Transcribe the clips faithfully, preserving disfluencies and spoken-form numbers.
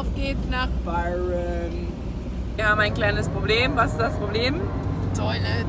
auf geht's nach Byron. Wir haben ein kleines Problem. Was ist das Problem? Toilet.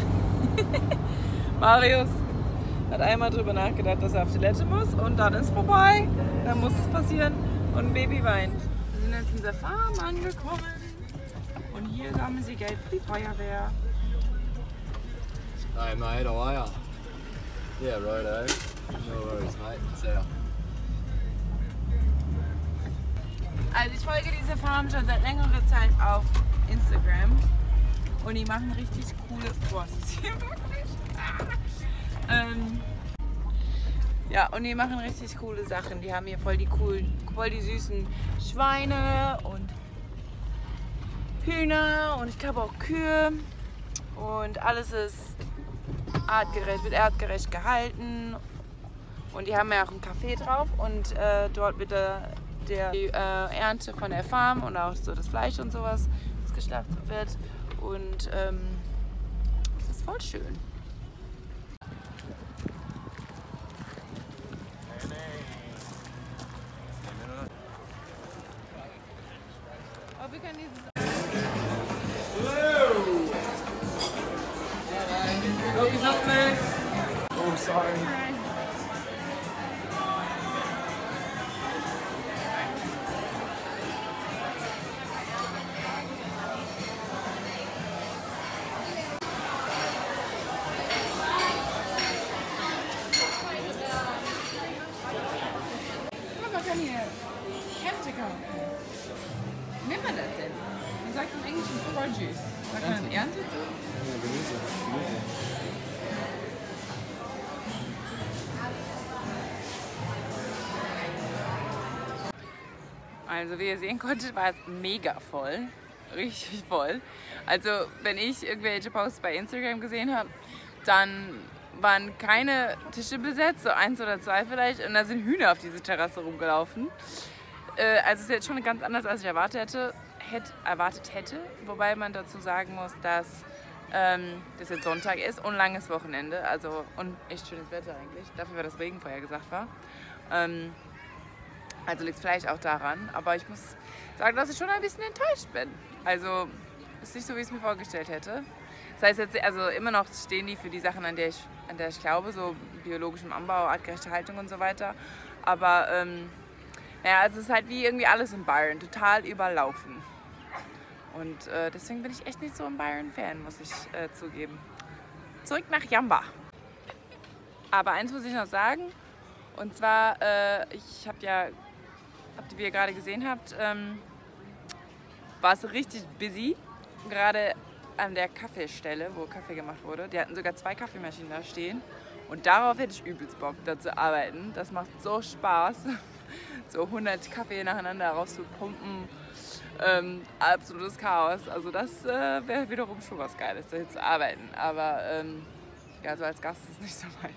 Marius hat einmal drüber nachgedacht, dass er auf Toilette muss und dann ist vorbei. Dann muss es passieren und ein Baby weint. Wir sind jetzt in der Farm angekommen und hier sammeln sie Geld für die Feuerwehr. Hey mate, how are ya? Yeah, righto. No worries mate, it's there. Also ich folge dieser Farm schon seit längerer Zeit auf Instagram und die machen richtig coole... Boah, ist das hier wirklich? ähm, ja, und die machen richtig coole Sachen. Die haben hier voll die coolen, voll die süßen Schweine und Hühner und ich glaube auch Kühe und alles ist artgerecht, wird artgerecht gehalten und die haben ja auch ein Café drauf und äh, dort wird der, der die, äh, Ernte von der Farm und auch so das Fleisch und sowas, das geschlachtet wird und ähm, das ist voll schön. Aber wir können dieses Oh, sorry. Man kann hier Hefte kaufen. Wie nennt man das denn? Man sagt im Englischen Produce. Sagt man Ernte zu? Ja, Gemüse. Gemüse. Also wie ihr sehen konntet, war es mega voll. Richtig voll. Also wenn ich irgendwelche Posts bei Instagram gesehen habe, dann waren keine Tische besetzt, so eins oder zwei vielleicht, und da sind Hühner auf diese Terrasse rumgelaufen. Äh, also es ist jetzt schon ganz anders, als ich erwartet hätte, hätte, erwartet hätte. Wobei man dazu sagen muss, dass ähm, das jetzt Sonntag ist und langes Wochenende. Also und echt schönes Wetter eigentlich, dafür, weil das Regen vorher gesagt war. Ähm, Also liegt es vielleicht auch daran, aber ich muss sagen, dass ich schon ein bisschen enttäuscht bin. Also ist nicht so, wie ich es mir vorgestellt hätte. Das heißt jetzt, also immer noch stehen die für die Sachen, an der ich, an der ich glaube, so biologischem Anbau, artgerechte Haltung und so weiter. Aber ähm, naja, also es ist halt wie irgendwie alles in Byron, total überlaufen. Und äh, deswegen bin ich echt nicht so ein Byron-Fan, muss ich äh, zugeben. Zurück nach Yamba. Aber eins muss ich noch sagen, und zwar, äh, ich habe ja, habt ihr, wie ihr gerade gesehen habt, ähm, war es richtig busy, gerade an der Kaffeestelle, wo Kaffee gemacht wurde. Die hatten sogar zwei Kaffeemaschinen da stehen und darauf hätte ich übelst Bock, da zu arbeiten. Das macht so Spaß, so hundert Kaffee nacheinander rauszupumpen. Ähm, absolutes Chaos. Also das äh, wäre wiederum schon was Geiles, da zu arbeiten. Aber ähm, ja, so als Gast ist es nicht so meins.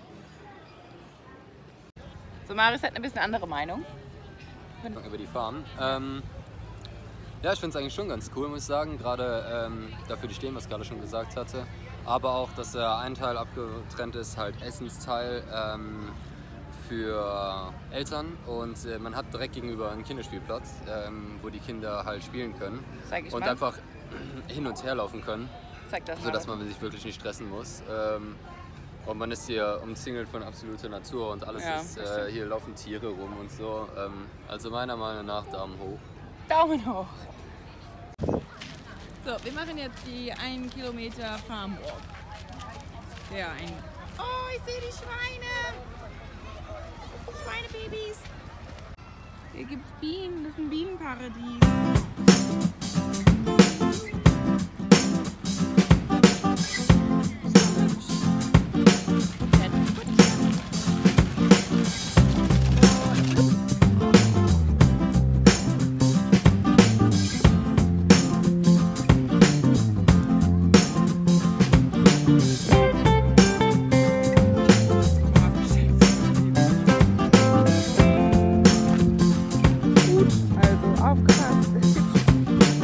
So, Marius hat eine bisschen andere Meinung. Über die Farm. Ähm, ja, ich finde es eigentlich schon ganz cool, muss ich sagen. Gerade ähm, dafür die stehen, was ich gerade schon gesagt hatte. Aber auch, dass äh, ein Teil abgetrennt ist, halt Essensteil ähm, für Eltern. Und äh, man hat direkt gegenüber einen Kinderspielplatz, ähm, wo die Kinder halt spielen können. Zeig ich und mal. einfach hin und her laufen können. Zeig das mal. Sodass man sich wirklich nicht stressen muss. Ähm, Und man ist hier umzingelt von absoluter Natur und alles ja, ist, äh, hier laufen Tiere rum und so. Ähm, also meiner Meinung nach Daumen hoch. Daumen hoch. So, wir machen jetzt die einen Kilometer Farm Walk. Ja, ein. Oh, ich sehe die Schweine. Schweinebabys. Hier gibt es Bienen, das ist ein Bienenparadies. Aufgepasst.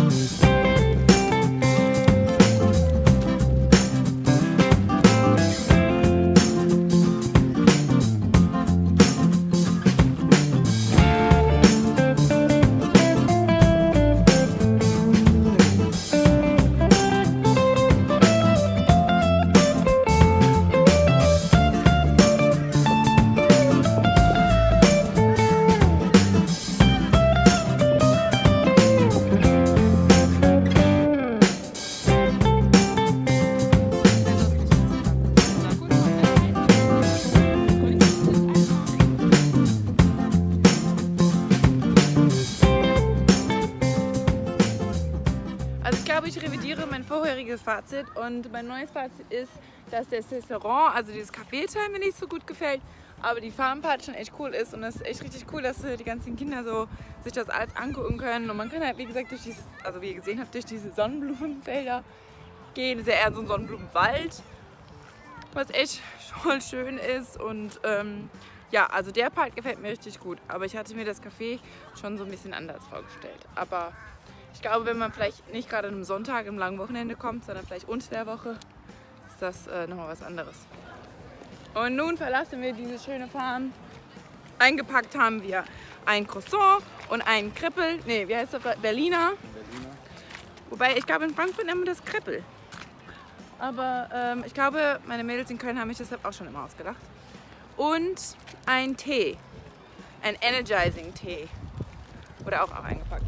revidiere mein vorheriges Fazit und mein neues Fazit ist, dass das Restaurant, also dieses Café-Teil mir nicht so gut gefällt, aber die Farmpart schon echt cool ist und es ist echt richtig cool, dass die ganzen Kinder so sich das alles angucken können und man kann halt, wie gesagt, durch dieses, also wie ihr gesehen habt, durch diese Sonnenblumenfelder gehen. Das ist ja eher so ein Sonnenblumenwald, was echt voll schön ist und ähm, ja, also der Part gefällt mir richtig gut, aber ich hatte mir das Café schon so ein bisschen anders vorgestellt. Aber ich glaube, wenn man vielleicht nicht gerade an einem Sonntag im langen Wochenende kommt, sondern vielleicht unter der Woche, ist das äh, nochmal was anderes. Und nun verlassen wir diese schöne Farm. Eingepackt haben wir ein Croissant und einen Krippel. Ne, wie heißt das? Berliner. Berliner. Wobei, ich glaube, in Frankfurt nennen wir das Krippel. Aber ähm, ich glaube, meine Mädels in Köln haben mich deshalb auch schon immer ausgedacht. Und ein Tee. Ein Energizing Tee. Wurde auch, auch eingepackt.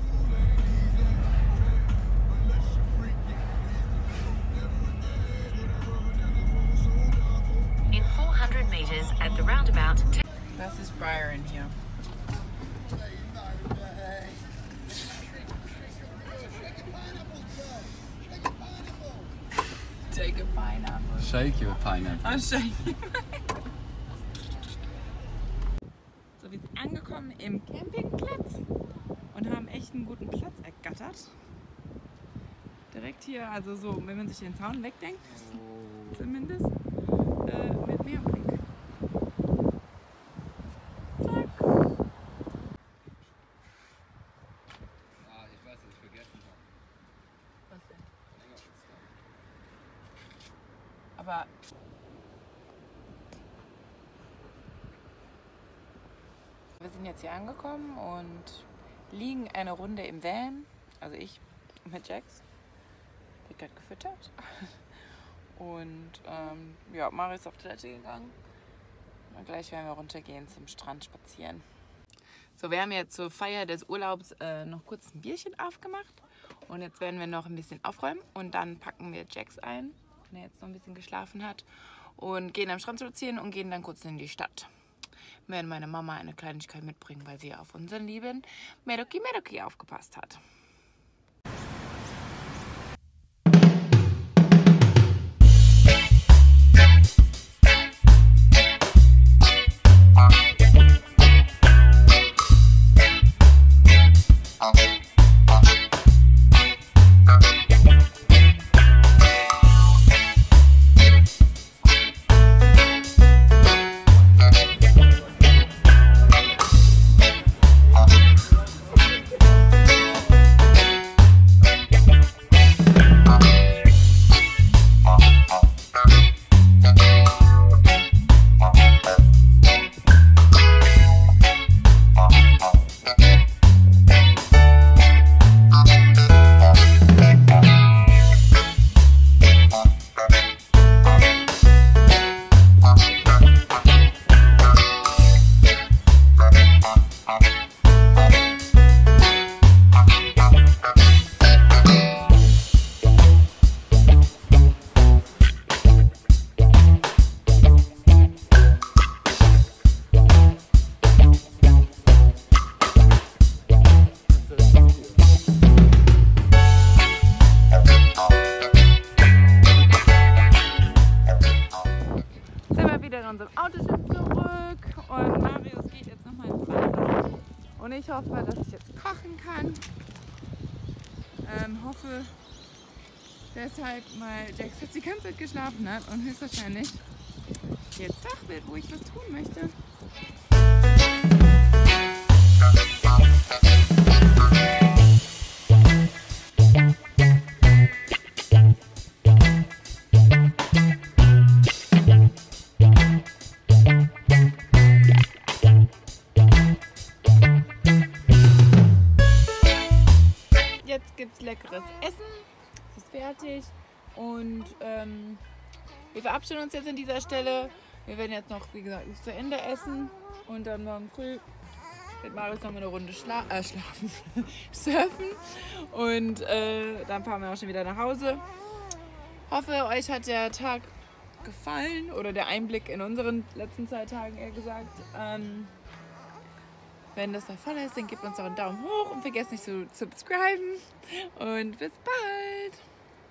In four hundred meters at the roundabout. Das ist Byron hier. Take a pineapple. Shake your pineapple. Oh, shake. So, wir sind angekommen im Campingplatz und haben echt einen guten Platz ergattert. Direkt hier, also so, wenn man sich den Zaun wegdenkt, Oh. zumindest, äh, mit Meerblick. Zack. Ah, ich weiß, was ich vergessen habe. Was denn? Aber wir sind jetzt hier angekommen und liegen eine Runde im Van, also ich mit Jax, der gerade gefüttert. Und ähm, ja, Mari ist auf Toilette gegangen. Und gleich werden wir runtergehen zum Strand spazieren. So, wir haben jetzt zur Feier des Urlaubs äh, noch kurz ein Bierchen aufgemacht. Und jetzt werden wir noch ein bisschen aufräumen und dann packen wir Jax ein, wenn er jetzt noch ein bisschen geschlafen hat. Und gehen am Strand spazieren und gehen dann kurz in die Stadt. Wir werden meine Mama eine Kleinigkeit mitbringen, weil sie auf unseren lieben Medoki Medoki aufgepasst hat. Unserem Auto sind zurück und Marius geht jetzt nochmal ins Wasser und ich hoffe, dass ich jetzt kochen kann. Ähm, hoffe deshalb, weil Jax jetzt die ganze Zeit geschlafen hat und höchstwahrscheinlich jetzt wach wird, wo ich was tun möchte. Gibt's leckeres Essen, es ist fertig und ähm, wir verabschieden uns jetzt an dieser Stelle. Wir werden jetzt noch, wie gesagt, bis zu Ende essen und dann morgen früh mit Marius noch mal eine Runde schla äh, schlafen, surfen und äh, dann fahren wir auch schon wieder nach Hause. Hoffe, euch hat der Tag gefallen oder der Einblick in unseren letzten zwei Tagen, eher gesagt. Ähm, Wenn das der Fall ist, dann gebt uns auch einen Daumen hoch und vergesst nicht zu subscriben. Und bis bald!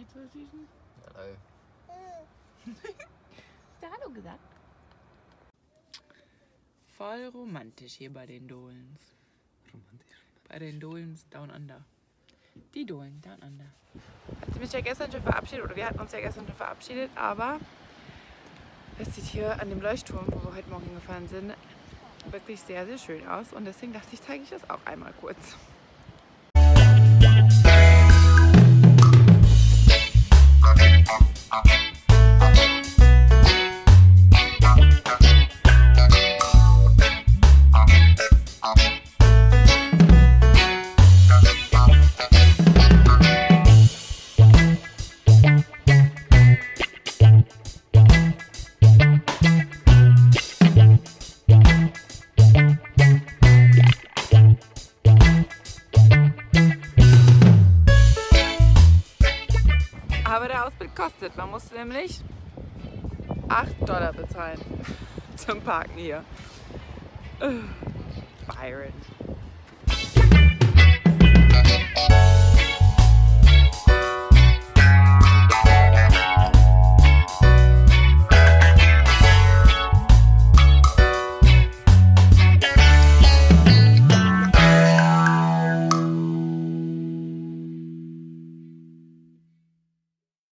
nicht so süßen? Hallo. Hast du Hallo gesagt? Voll romantisch hier bei den Dolens. Romantisch. Bei den Dolens Down Under. Die Dolen Down Under. Hat sie mich ja gestern schon verabschiedet, oder wir hatten uns ja gestern schon verabschiedet, aber es sieht hier an dem Leuchtturm, wo wir heute Morgen hingefahren sind, wirklich sehr, sehr schön aus. Und deswegen dachte ich, zeige ich das auch einmal kurz. Aber der Ausblick kostet. Man musste nämlich acht Dollar bezahlen zum Parken hier. Byron.